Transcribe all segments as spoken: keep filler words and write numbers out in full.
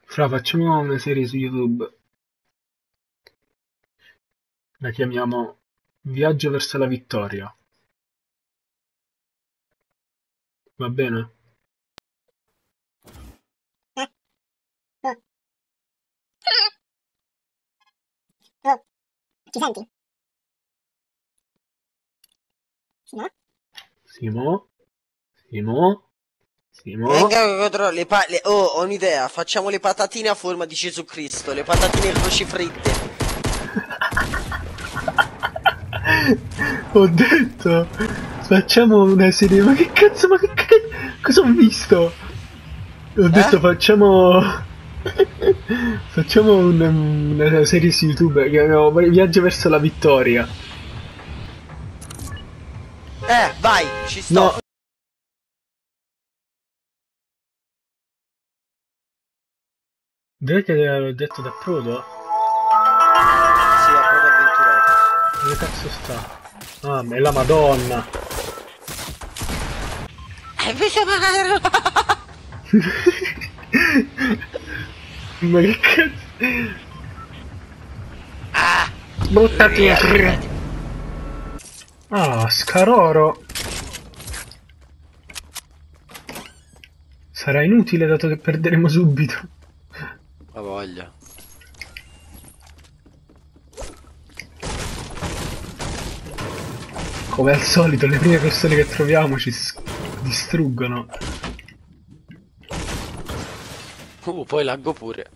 Fra, facciamo una serie su YouTube. La chiamiamo Viaggio verso la vittoria. Va bene? Ci senti? Sì, no? Simo? Simo? Simo? Venga, contro le pa le oh, ho un'idea. Facciamo le patatine a forma di Gesù Cristo. Le patatine crocifritte. Ho detto, facciamo una serie. Ma che cazzo, ma che cazzo? Cosa ho visto? Ho detto, Eh? facciamo. Facciamo un- una serie su YouTube che chiamiamo Viaggio verso la vittoria. Eh, vai, ci sto. No. Dove che l'ho detto da Prodo? Sì, a proprio avventurato. Dove cazzo sta? Ah, ma è la Madonna. E invece magari... Ma che cazzo? Ah! Buttati a... Ah, Scaroro. Sarà inutile dato che perderemo subito. La voglia. Come al solito, le prime persone che troviamo ci distruggono. Uh, poi laggo pure.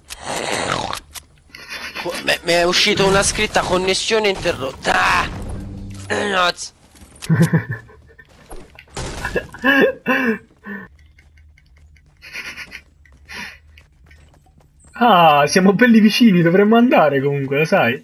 Mi è uscita una scritta connessione interrotta. Ah! No. Ah, siamo belli vicini, dovremmo andare comunque, lo sai?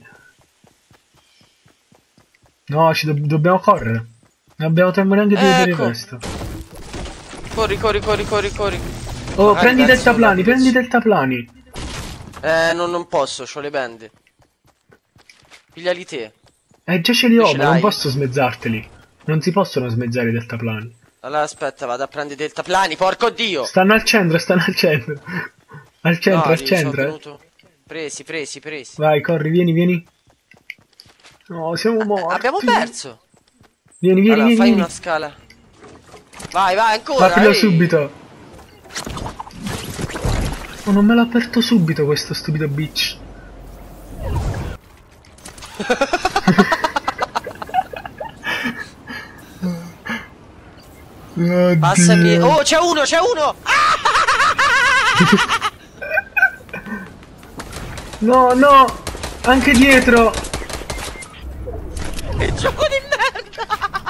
No, ci do dobbiamo correre. Non abbiamo tempo neanche di vedere Ecco. questo. Corri, corri, corri, corri, corri. Oh, Magari prendi i verso deltaplani, la prendi i direzione. deltaplani. Eh, non, non posso, c'ho le bende. Pigliali te. Eh, già ce li Te ho, ce ma non l'hai? posso smezzarteli. Non si possono smezzare i deltaplani. Allora aspetta, vado a prendere i deltaplani, porco dio! Stanno al centro, stanno al centro. Al centro, No, al li sono centro. Eh. venuto. Presi, presi, presi. Vai, corri, vieni, vieni. No, siamo Eh, morti. abbiamo perso. Vieni, vieni, Allora, vieni, fai vieni. una scala. Vai, vai, ancora. Aprilo ehi. subito. Oh, non me l'ha aperto subito questo stupido bitch. Passami. Oh, c'è uno, c'è uno! No, no! Anche dietro! Che gioco di merda!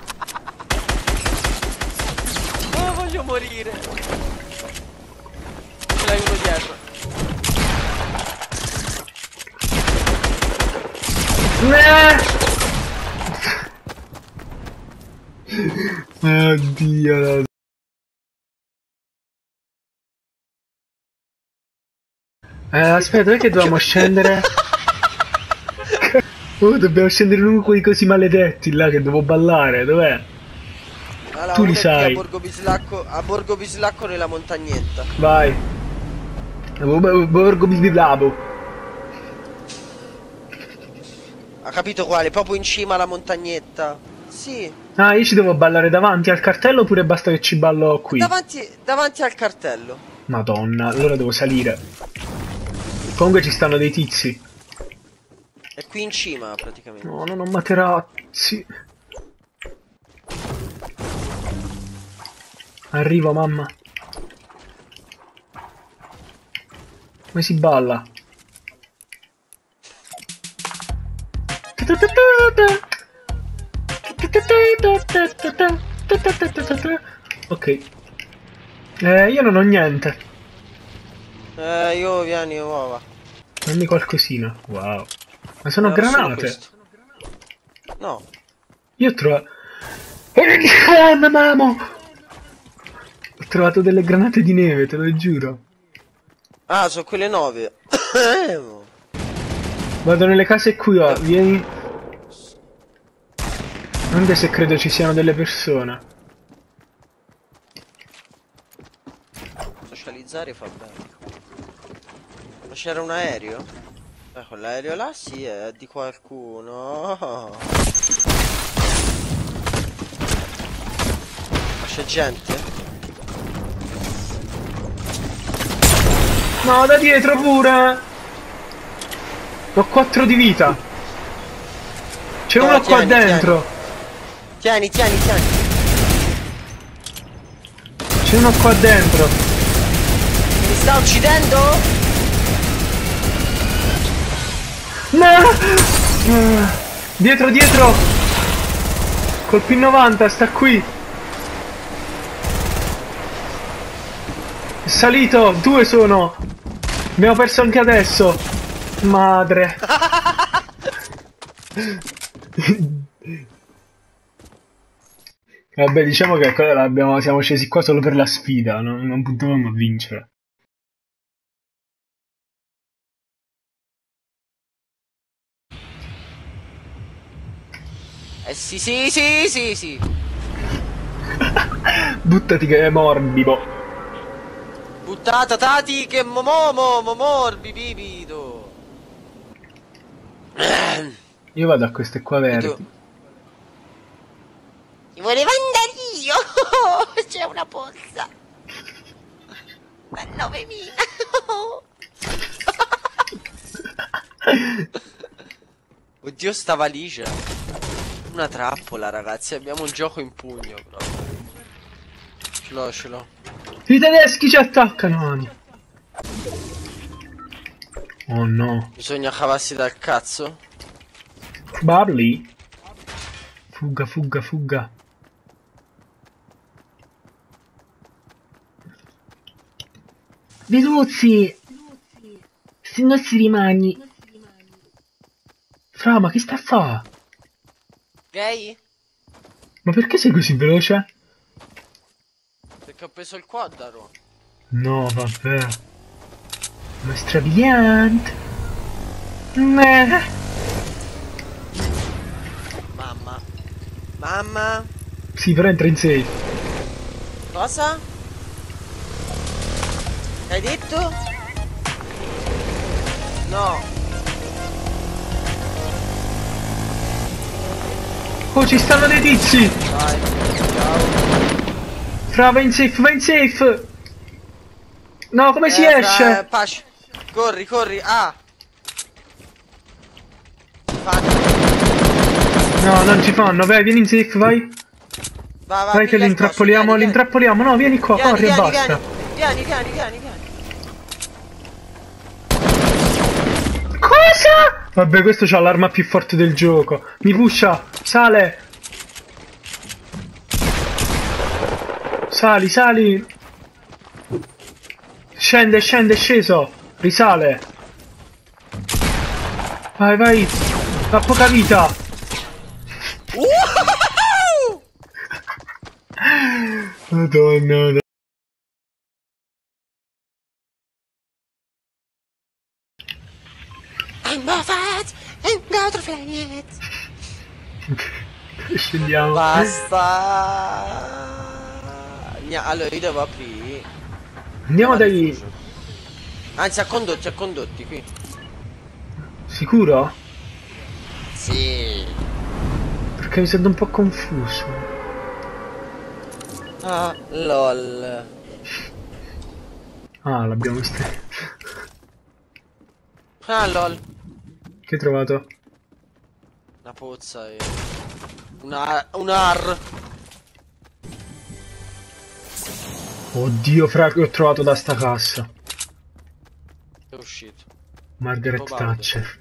Oh, voglio morire. Ce l'hai uno dietro. Oddio. Eh, aspetta, dov'è che dobbiamo scendere? Oh, dobbiamo scendere in uno di quei cosi maledetti là che devo ballare, dov'è? Allora, Tu li uno è qui sai. a Borgo Bislacco, a Borgo Bislacco nella montagnetta. Vai. Borgo Bislavo. Ha capito quale? Proprio in cima alla montagnetta. Sì. Ah, io ci devo ballare davanti al cartello oppure basta che ci ballo qui? Davanti, davanti al cartello. Madonna, allora devo salire. Comunque ci stanno dei tizi. È qui in cima praticamente. No, non ho materazzi. Arrivo, mamma. Come si balla? Ok. Eh, io non ho niente. Eh, io vieni uova. Dammi qualcosina. Wow. Ma sono Eh, ho solo granate. questo. No. Io ho trovato... Eh, mamma! Ho trovato delle granate di neve, te lo giuro. Ah, sono quelle nove. Vado nelle case qui, oh, vieni. Anche se credo ci siano delle persone. Socializzare fa bene. c'era un aereo? Eh, quell'aereo là sì, è di qualcuno. Ma c'è gente? No, da dietro pure! Ho quattro di vita. C'è No, uno qua tieni, dentro. Tieni, tieni, tieni. C'è uno qua dentro. Mi sta uccidendo? No! Dietro, dietro! Col P novanta, sta qui. È salito, due sono. Abbiamo perso anche adesso. Madre. Vabbè, diciamo che quella l'abbiamo, siamo scesi qua solo per la sfida, non, non puntavamo a vincere. Eh sì, sì, sì, sì, sì. Buttati che è morbido. Buttata tati che momomo momorbi bibido. Io vado a queste qua verdi. Mi volevo andare io. C'è una pozza. A novemila. Oddio sta valigia. Una trappola ragazzi, abbiamo un gioco in pugno proprio. Ce l'ho, ce l'ho. I tedeschi ci attaccano. Oh no. Bisogna cavarsi dal cazzo. Bubbly. Fugga, fugga, fugga. Veluzzi! Se non si rimani. Fra, ma che sta a fa? Gay? Ma perché sei così veloce? Perché ho preso il quaddaro. No, vabbè. Ma strabiliante. Meh. Mamma. Mamma. Sì, però entra in safe. Cosa? Che hai detto? No. Oh, ci stanno dei tizi! Vai. Ciao. Fra, va in safe, va in safe! No, come si Eh, esce? fra- Pace. Corri, corri. Ah. Fanno. No, non ci fanno, vai, vieni in safe, vai. Va, va, Vai che piglia il l'intrappoliamo, coso, vieni, l'intrappoliamo, no, vieni qua, vieni. corri e Vieni, basta. Vieni, vieni, vieni, vieni. Cosa? Vabbè, questo c'ha l'arma più forte del gioco. Mi pusha, sale. Sali, sali. Scende, scende, è sceso. Risale. Vai, vai. Ha poca vita. Madonna. I'm Moffat, I'm go to planet. Scendiamo. Basta. Allora io devo aprire. Andiamo dai. Anzi a condotti, a condotti qui. Sicuro? Sì. Perché mi sento un po' confuso. Ah, lol. Ah, l'abbiamo vista. Ah, lol. Che hai trovato? Una pozza e... Una... Un ar. Oddio, fra, che ho trovato da sta cassa. È uscito. Margaret Probabile. Thatcher.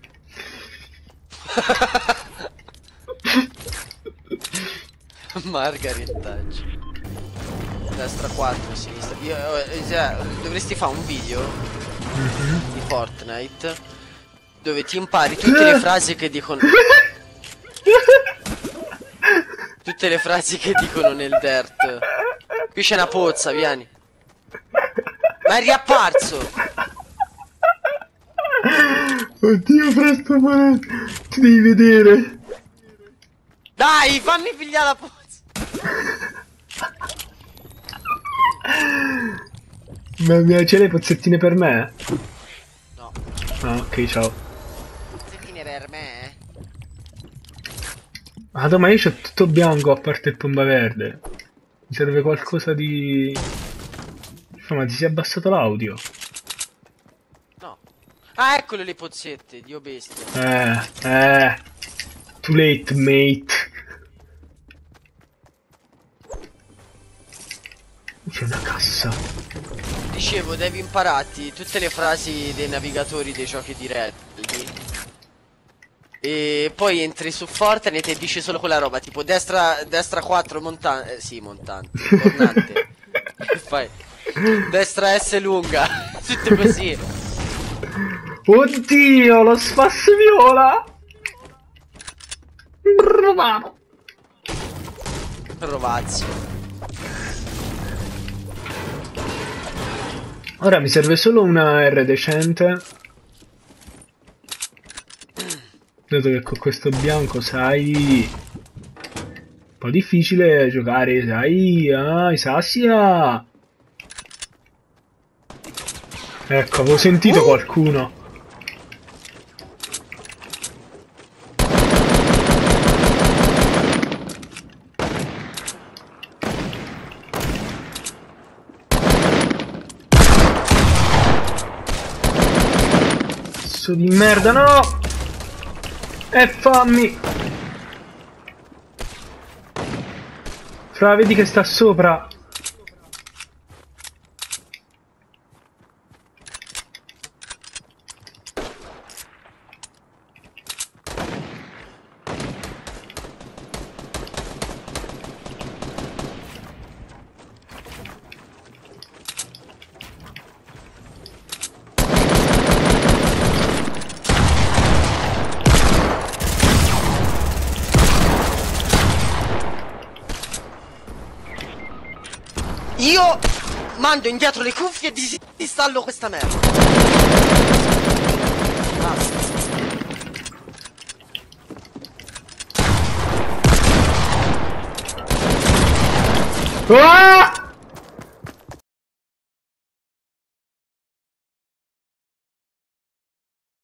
Margaret Thatcher. Destra quattro, sinistra. Io, eh, cioè, dovresti fare un video Mm-hmm. di Fortnite dove ti impari tutte le frasi che dicono. Tutte le frasi che dicono nel dirt. Qui c'è una pozza, vieni. Ma è riapparso. Oddio, fra, sto male. Ti devi vedere. Dai, fammi pigliare la pozza. Ma mia, c'è le pozzettine per me? No. Ah, ok, ciao. Zettine per me? Ah, ma io c'ho tutto bianco a parte il pomba verde. Mi serve qualcosa di... Ma ti si è abbassato l'audio? No. Ah, eccole le pozzette, Dio bestia. Eh, eh. Too late, mate. C'è una cassa. Dicevo, devi impararti tutte le frasi dei navigatori dei giochi di rally. E poi entri su Fortnite e dici solo quella roba, tipo destra, destra quattro montante. Eh, sì, montante. Tornante. E fai destra S lunga. Tutto così. Oddio, lo spasso viola! Bravo. Rovazio. Ora mi serve solo una R decente. Dato che con questo bianco, sai, un po' difficile giocare, sai, ah, i sassia. Ecco, avevo sentito uh! qualcuno. Cazzo di merda, no! E fammi! Fra, vedi che sta sopra. Io mando indietro le cuffie e disinstallo questa merda. Basta. Ah!